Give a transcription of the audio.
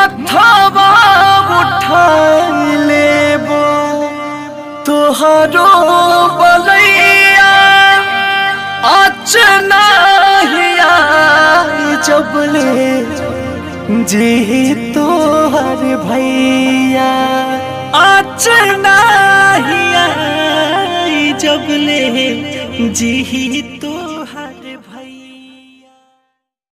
हथवा उठाई लेबो तोहरो बलैया अचना हिया जबले जी तोहर भैया अचना हिया जबले जी तो